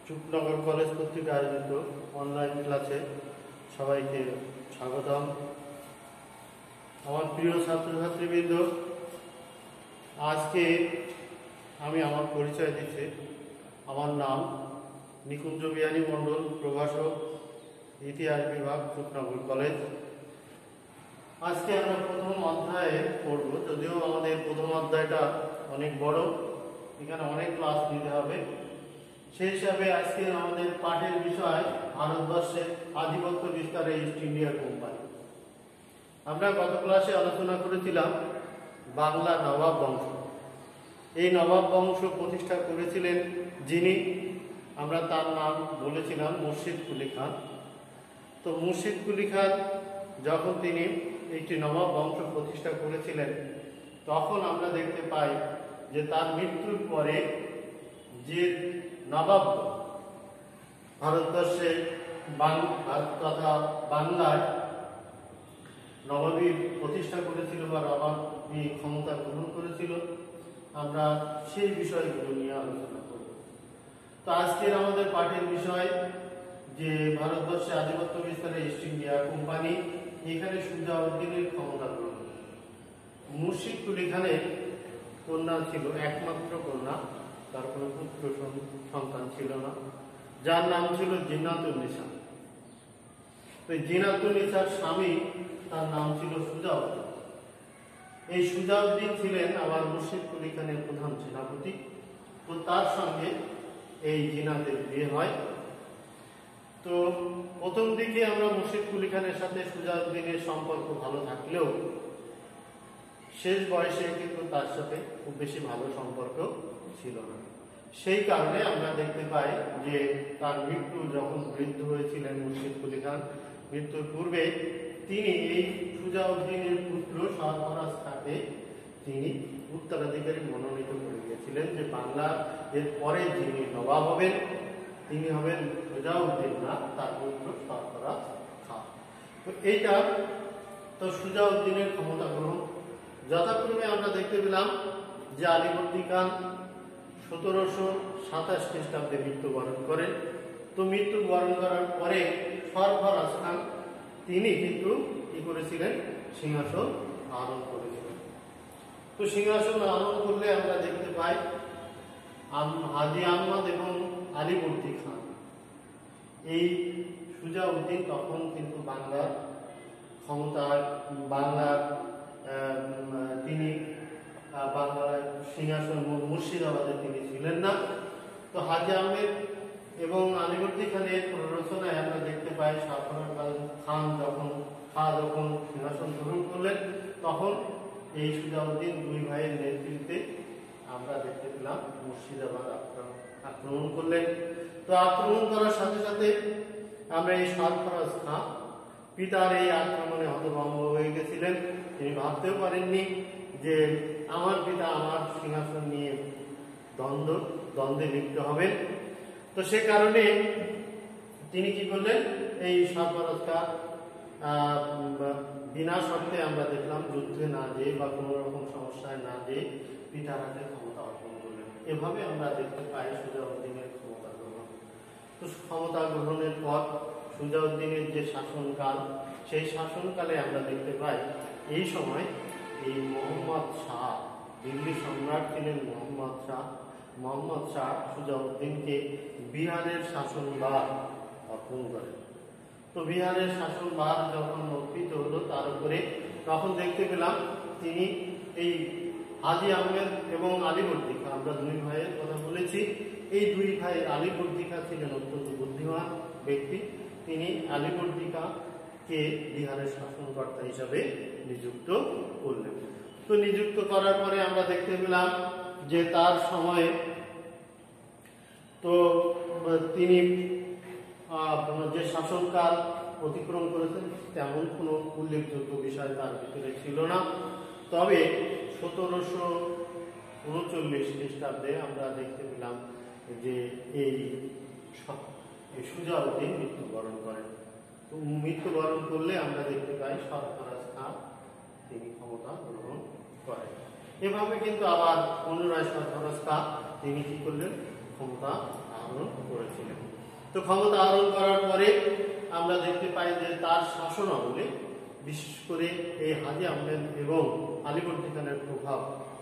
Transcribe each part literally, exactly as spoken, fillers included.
চুপনগর college কর্তৃক আয়োজিত online ক্লাসে সবাইকে স্বাগতম। আমার প্রিয় ছাত্রছাত্রীবৃন্দ, আজকে আমি আমার পরিচয় দিচ্ছি। আমার নাম নিকুঞ্জ বিহারী মণ্ডল, প্রভাষক, ইতিহাস বিভাগ, চুপনগর কলেজ। আজকে আমরা প্রথম অধ্যায়ে পড়ব, যদিও আমাদের প্রথম অধ্যায়টা অনেক বড়, এখানে অনেক ক্লাস নিতে হবে। সেই হিসাবে আজকে আমাদের পাঠের বিষয় ভারতবর্ষে আধিপত্য বিস্তারে ইস্ট ইন্ডিয়া কোম্পানি। আমরা গত ক্লাসে আলোচনা করেছিলাম বাংলা নবাব বংশ। এই নবাব বংশ প্রতিষ্ঠা করেছিলেন যিনি, আমরা তার নাম বলেছিলাম মুর্শিদ কুলি খান। তো মুর্শিদ কুলি খান যখন তিনি একটি নবাব বংশ প্রতিষ্ঠা করেছিলেন, তখন আমরা দেখতে পাই যে তার মৃত্যুর পরে যে নবাব ভারতবর্ষে তথা বাংলায় নবাবী প্রতিষ্ঠা করেছিল বা নবাবী ক্ষমতা গ্রহণ করেছিল, আমরা সেই বিষয়গুলো নিয়ে আলোচনা করব। তো আজকের আমাদের পাঠের বিষয় যে ভারতবর্ষে আধিপত্য বিস্তারে ইস্ট ইন্ডিয়া কোম্পানি। এখানে সুজাউদ্দিনের ক্ষমতা গ্রহণ। মুর্শিদ কুলি খানের কন্যা ছিল, একমাত্র কন্যা, তার কোনো পুত্র সন্তান ছিল না, যার নাম ছিল জিনাতুন্নিসা। তো জিনাতুন্নিসার স্বামী, তার নাম ছিল সুজাউদ্দিন। এই সুজাউদ্দিন ছিলেন আবার মুর্শিদ কুলি খানের প্রধান সেনাপতি। তো তার সঙ্গে এই জিনাতের বিয়ে হয়। তো প্রথম দিকে আমরা মুর্শিদ কুলি খানের সাথে সুজাউদ্দিনের সম্পর্ক ভালো থাকলেও শেষ বয়সে কিন্তু তার সাথে খুব বেশি ভালো সম্পর্ক ছিল না। সেই কারণে আমরা দেখতে পাই যে তার মৃত্যু যখন বৃদ্ধ হয়েছিলেন মুর্শিদ কুলি খান, মৃত্যুর পূর্বে তিনি এই সুজাউদ্দিনের পুত্র সরফরাজ খানকে তিনি উত্তরাধিকারী মনোনীত করে দিয়েছিলেন যে বাংলা এর পরে যিনি নবাব হবেন তিনি হবেন সুজাউদ্দিন না, তার পুত্র সরফরাজ খান। তো এইটা তো সুজাউদ্দিনের ক্ষমতা গ্রহণ। যথাক্রমে আমরা দেখতে পেলাম যে আলীবর্দী খান সতেরোশো সাতাশ খ্রিস্টাব্দে মৃত্যুবরণ করেন। তো মৃত্যুবরণ করার পরে সরফরাজ খান তিনি কিন্তু কি করেছিলেন, সিংহাসন আরোহণ করেছিলেন। তো সিংহাসন আরোহণ করলে আমরা দেখতে পাই হাজী আহমদ এবং আলীবর্দী খান, এই সুজাউদ্দিন তখন কিন্তু বাংলার ক্ষমতার বাংলার তিনি বাংলার সিংহাসন মুর্শিদাবাদে তিনি ছিলেন না। তো হাজী আহমেদ এবং আলীবর্দী খানের প্ররোচনায় আমরা দেখতে পাই সরফরাজ খান যখন খান যখন সিংহাসন গ্রহণ করলেন, তখন এই সুজাউদ্দিন দুই ভাইয়ের নেতৃত্বে আমরা দেখতে পেলাম মুর্শিদাবাদ আক্রমণ করলেন। তো আক্রমণ করার সাথে সাথে আমরা এই সরফরাজ খান পিতার এই আক্রমণে হতভম্ব হয়ে গেছিলেন। তিনি ভাবতেও পারেননি যে আমার পিতা আমার সিংহাসন নিয়ে দ্বন্দ্ব দ্বন্দ্বে লিপ্ত হবেন। তো সে কারণে তিনি কি করলেন, এই সরফরাজ খান বিনা শর্তে আমরা দেখলাম যুদ্ধে না যেয়ে বা কোনো রকম সমস্যায় না যেয়ে পিতার হাতে ক্ষমতা অর্পণ করলেন। এভাবে আমরা দেখতে পাই সুজাউদ্দিনের ক্ষমতা গ্রহণ। তো ক্ষমতা গ্রহণের পর সুজাউদ্দিনের যে শাসনকাল, সেই শাসনকালে আমরা দেখতে পাই এই সময় এই মোহাম্মদ শাহ, দিল্লি সম্রাট ছিলেন মোহাম্মদ শাহ, মোহাম্মদ শাহ সুজাউদ্দিনকে বিহারের শাসনভার অর্পণ করেন। তো বিহারের শাসনভার যখন অর্পিত হলো তার উপরে, তখন দেখতে পেলাম তিনি এই হাজী আহমেদ এবং আলীবর্দী খান, আমরা দুই ভাইয়ের কথা বলেছি, এই দুই ভাই আলীবর্দী খান ছিলেন অত্যন্ত বুদ্ধিমান ব্যক্তি। তিনি আলীবর্দী খানকে বিহারের শাসনকর্তা হিসাবে নিযুক্ত করলেন। তো নিযুক্ত করার পরে আমরা দেখতে পেলাম যে তার সময়ে তো তিনি যে শাসনকাল অতিক্রম করেছেন তেমন কোনো উল্লেখযোগ্য বিষয় তার ভিতরে ছিল না। তবে সতেরোশো উনচল্লিশ খ্রিস্টাব্দে আমরা দেখতে পেলাম যে এই সুজাউদ্দিন মৃত্যুবরণ করেন। তো মৃত্যুবরণ করলে আমরা দেখতে পাই সরফরাজ খান তিনি ক্ষমতা গ্রহণ করেন। এভাবে কিন্তু আবার পুনরায় সরফরাজ খান তিনি কি করলেন, ক্ষমতা আহরণ করেছিলেন। তো ক্ষমতা আহরণ করার পরে আমরা দেখতে পাই যে তার শাসন আমলে বিশেষ করে এই হাজী আহমেদ এবং আলীবর্দী খানের প্রভাব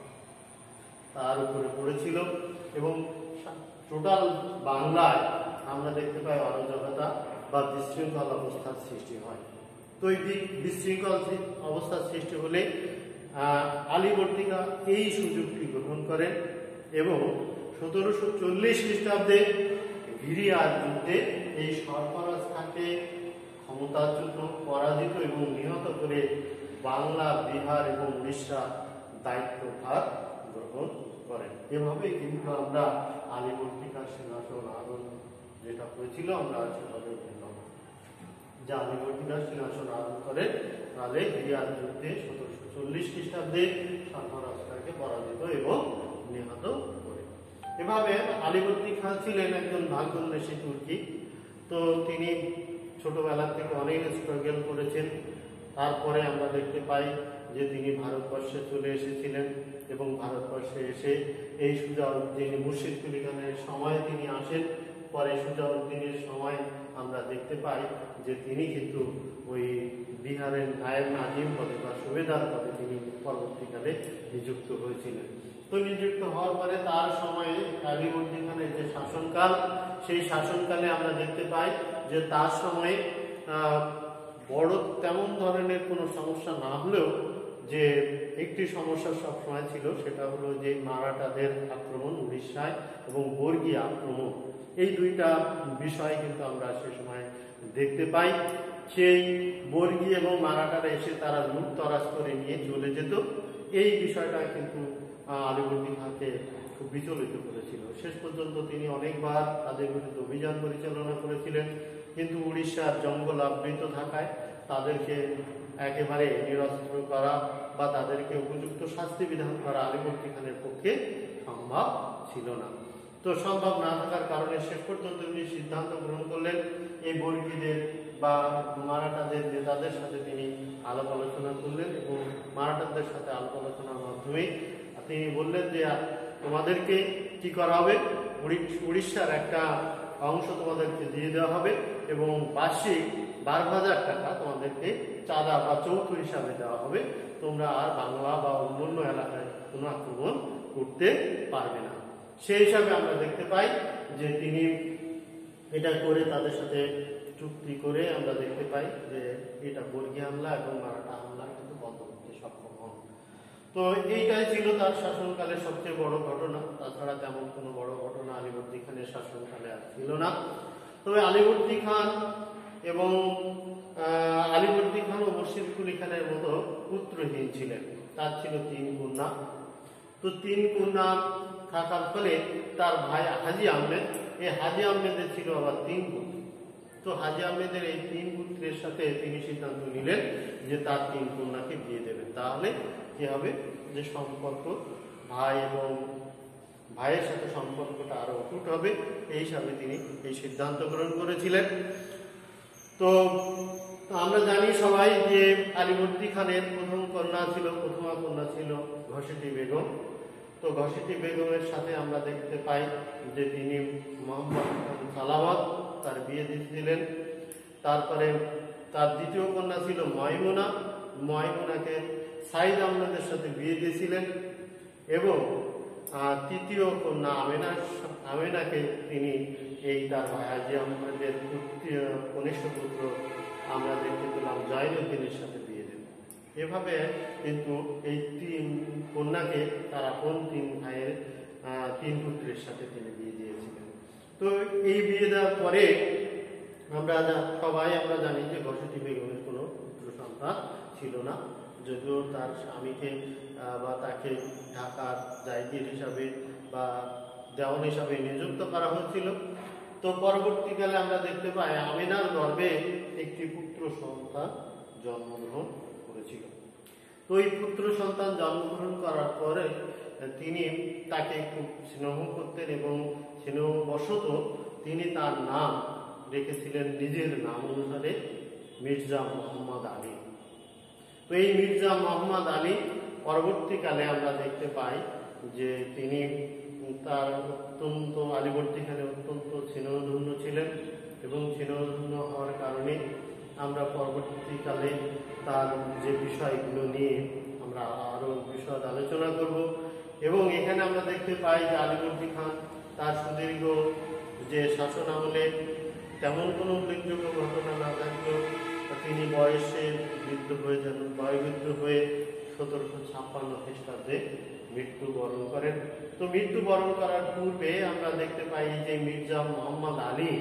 তার উপরে পড়েছিল এবং টোটাল বাংলায় আমরা দেখতে পাই অরাজকতা বা বিশৃঙ্খল অবস্থার সৃষ্টি হয়। তো এই বিশৃঙ্খল অবস্থার সৃষ্টি হলে আলীবর্দী খান এই সুযোগটি গ্রহণ করেন এবং সতেরোশো চল্লিশ খ্রিস্টাব্দে ভিরিয়ার যুদ্ধে এই সরফরাজ খানকে ক্ষমতাচ্যুত, পরাজিত এবং নিহত করে বাংলা, বিহার এবং উড়িষ্যা দায়িত্বভার গ্রহণ করেন। এভাবে কিন্তু আমরা আলীবর্দী খান সিংহাসন আরোহণ যেটা হয়েছিল আমরা সেভাবে পেলাম যে আলীবর্দী খান সিংহাসন আরোহণ করেন, তাহলে ভিরিয়ার যুদ্ধে সতেরোশো চল্লিশ খ্রিস্টাব্দে সরফরাজ খানকে পরাজিত এবং নিহত করে। এভাবে আলীবর্দী খান ছিলেন একজন ভাগ্যোন্বেষী তুর্কি। তো তিনি ছোটবেলা থেকে অনেক স্ট্রাগল করেছেন। তারপরে আমরা দেখতে পাই যে তিনি ভারতবর্ষে চলে এসেছিলেন এবং ভারতবর্ষে এসে এই সুজাউদ্দিন মুর্শিদ কুলি খানের সময় তিনি আসেন। পরে সুজাউদ্দিনের সময় আমরা দেখতে পাই যে তিনি কিন্তু ওই বিহারের নায়েব নাজিম পদে বা সুবেদার পদে তিনি পরবর্তীকালে নিযুক্ত হয়েছিলেন। তো নিযুক্ত হওয়ার পরে তার সময়ে আলীবর্দী খানের যে শাসনকাল, সেই শাসনকালে আমরা দেখতে পাই যে তার সময়ে বড় তেমন ধরনের কোনো সমস্যা না হলেও যে একটি সমস্যা সবসময় ছিল, সেটা হলো যে মারাঠাদের আক্রমণ উড়িষ্যায় এবং বর্গীয় আক্রমণ, এই দুইটা বিষয় কিন্তু আমরা সে সময় দেখতে পাই। সেই বর্গী এবং মারাঠারা এসে তারা লুটতরাজ করে নিয়ে চলে যেত। এই বিষয়টা কিন্তু আলীবর্দী খানকে খুব বিচলিত করেছিল। শেষ পর্যন্ত তিনি অনেকবার তাদের বিরুদ্ধে অভিযান পরিচালনা করেছিলেন, কিন্তু উড়িষ্যার জঙ্গল আবৃত থাকায় তাদেরকে একেবারে নিরস্ত্র করা বা তাদেরকে উপযুক্ত শাস্তি বিধান করা আলীবর্দী খানের পক্ষে সম্ভব ছিল না। তো সম্ভব না থাকার কারণে শেষ পর্যন্ত তিনি সিদ্ধান্ত গ্রহণ করলেন এই বর্গীদের বা মারাঠাদের নেতাদের সাথে তিনি আলাপ আলোচনা করলেন এবং মারাঠাদের সাথে আলাপ আলোচনার মাধ্যমে তিনি বললেন যে তোমাদেরকে কি করা হবে, উড়িষ্যার একটা অংশ তোমাদেরকে দিয়ে দেওয়া হবে এবং বার্ষিক বারো হাজার টাকা তোমাদেরকে চাঁদা বা যৌথ হিসাবে দেওয়া হবে। তোমরা আর বাংলা বা অন্যান্য এলাকায় কোনো আক্রমণ করতে পারবে না। সেই হিসাবে আমরা দেখতে পাই যে তিনি এটা করে তাদের সাথে চুক্তি করে আমরা দেখতে পাই যে এটা বর্গীয় হামলা এবং মারাঠা হামলা কিন্তু বন্ধ করতে সক্ষম হন। তো এইটাই ছিল তার শাসনকালের সবচেয়ে বড় ঘটনা। তাছাড়া তেমন কোনো বড় ঘটনা আলীবর্দী খানের শাসনকালে আর ছিল না। তবে আলীবর্দী খান এবং আলীবর্দী খান ও মুর্শিদ কুলি খানের মতো পুত্রহীন ছিলেন। তার ছিল তিন কন্যা। তো তিন কন্যা থাকার ফলে তার ভাই হাজী আহমেদ, এই হাজী আহমেদের ছিল আবার তিন পুত্র। তো হাজী আহমেদের এই তিন পুত্রের সাথে তিনি সিদ্ধান্ত নিলেন যে তার তিন কন্যাকে বিয়ে দেবেন। তাহলে কি হবে যে সম্পর্ক ভাই এবং ভাইয়ের সাথে সম্পর্কটা আরো অটুট হবে, এই হিসাবে তিনি এই সিদ্ধান্ত গ্রহণ করেছিলেন। তো আমরা জানি সবাই যে আলীবর্দী খানের প্রথম কন্যা ছিল প্রথমা কন্যা ছিল ঘসেটি বেগম। তো ঘসেটি বেগমের সাথে আমরা দেখতে পাই যে তিনি মোহাম্মদ সালামত তার বিয়ে দিয়েছিলেন। তারপরে তার দ্বিতীয় কন্যা ছিল ময়মুনা, ময়মুনাকে সাইদ আহমেদের সাথে বিয়ে দিয়েছিলেন এবং তৃতীয় কন্যা আমেনা আমেনাকে তিনি এই তার ভাই হাজী আহমেদের কনিষ্ঠ পুত্র আমরা দেখতে পেলাম জয়নুদ্দিনের সাথে বিয়ে দেন। এভাবে কিন্তু এই তিন কন্যাকে তার আপন তিন ভাইয়ের তিন পুত্রের সাথে তিনি বিয়ে দিয়েছিলেন। তো এই বিয়ে দেওয়ার পরে আমরা সবাই আমরা জানি যে ঘসেটি বেগমের কোনো পুত্র সন্তান ছিল না, যদিও তার স্বামীকে বা তাকে ঢাকার জায়গির হিসাবে বা দেওয়ান হিসাবে নিযুক্ত করা হয়েছিল। তো পরবর্তীকালে আমরা দেখতে পাই আমিনার গর্ভে একটি পুত্র সন্তান জন্মগ্রহণ করেছিল। তো এই পুত্র সন্তান জন্মগ্রহণ করার পরে তিনি তাকে খুব স্নেহ করতেন এবং স্নেহবশত তিনি তার নাম রেখেছিলেন নিজের নাম অনুসারে মির্জা মোহাম্মদ আলী। তো এই মির্জা মোহাম্মদ আলী পরবর্তীকালে আমরা দেখতে পাই যে তিনি তার অত্যন্ত আলীবর্দী খানে অত্যন্ত স্নেহধন্য ছিলেন এবং স্নেহধন্য হওয়ার কারণে আমরা পরবর্তীকালে তার যে বিষয়গুলো নিয়ে আমরা আরও বিশদ আলোচনা করব। এবং এখানে আমরা দেখতে পাই যে আলীবর্দী খান তার সুদীর্ঘ যে শাসন আমলে তেমন কোনো উল্লেখযোগ্য ঘটনা না থাকলেও তিনি বয়সে বৃদ্ধ হয়ে যান, বয়োবৃদ্ধ হয়ে সতেরোশো ছাপ্পান্ন খ্রিস্টাব্দে মৃত্যুবরণ করেন। তো মৃত্যুবরণ করার পূর্বে আমরা দেখতে পাই যে মির্জা মোহাম্মদ আলী,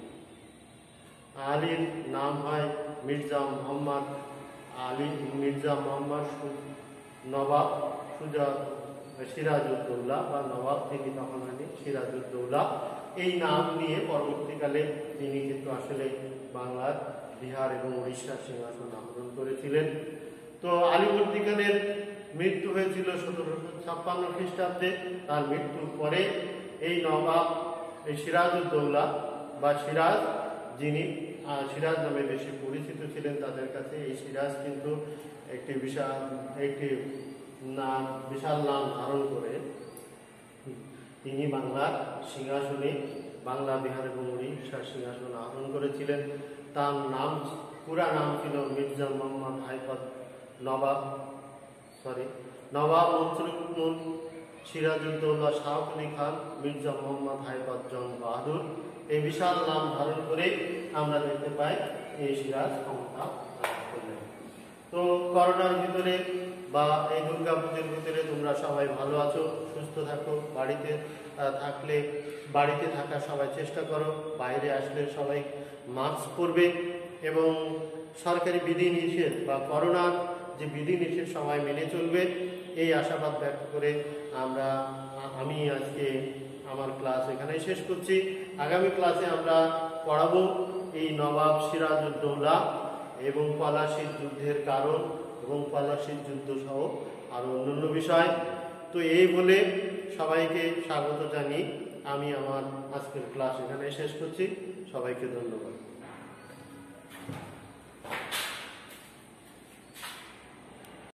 আলীর নাম হয় মির্জা মোহাম্মদ আলী, মির্জা মোহাম্মদ নবাব সুজা সিরাজউদ্দৌলা বা নবাব তিনি তখন হয়নি সিরাজউদ্দৌলা, এই নাম নিয়ে পরবর্তীকালে তিনি কিন্তু আসলে বাংলার বিহার এবং উড়িষ্যার সিংহাসন আহরণ করেছিলেন। তো আলীবর্দী খানের মৃত্যু হয়েছিল সতেরোশো ছাপ্পান্ন খ্রিস্টাব্দে। তার মৃত্যুর পরে এই নবাব এই সিরাজউদ্দৌলা বা সিরাজ, যিনি সিরাজ নামে বেশি পরিচিত ছিলেন তাদের কাছে, এই সিরাজ কিন্তু একটি বিশাল একটি নাম বিশাল নাম ধারণ করে তিনি বাংলার সিংহাসনে বাংলা বিহার এবং উড়িষ্যার সিংহাসন আহরণ করেছিলেন। তার নাম পুরা নাম ছিল মির্জা মোহাম্মদ হাইপত নবাব সরি নবাব মনসুরুদ্দিন সিরাজউদ্দৌলা শাহকুলি খান মির্জা মোহাম্মদ হাইপত জন বাহাদুর, এই বিশাল নাম ধারণ করে আমরা দেখতে পাই এই সিরাজ ক্ষমতা করলেন। তো করোনার ভিতরে বা এই দুর্গা পুজোর ভিতরে তোমরা সবাই ভালো আছো, সুস্থ থাকো, বাড়িতে থাকলে বাড়িতে থাকার সবাই চেষ্টা করো, বাইরে আসলে সবাই মাস্ক পরবে এবং সরকারি বিধিনিষেধ বা করোনার যে বিধিনিষেধ সবাই মেনে চলবে, এই আশাবাদ ব্যক্ত করে আমরা আমি আজকে আমার ক্লাস এখানেই শেষ করছি। আগামী ক্লাসে আমরা পড়াবো এই নবাব সিরাজউদ্দৌলা এবং পলাশীর যুদ্ধের কারণ এবং পলাশীর যুদ্ধ সহ আরও অন্যান্য বিষয়। তো এই বলে সবাইকে স্বাগত জানিয়ে আমি আমার আজকের ক্লাস এখানে শেষ করছি। সবাইকে ধন্যবাদ।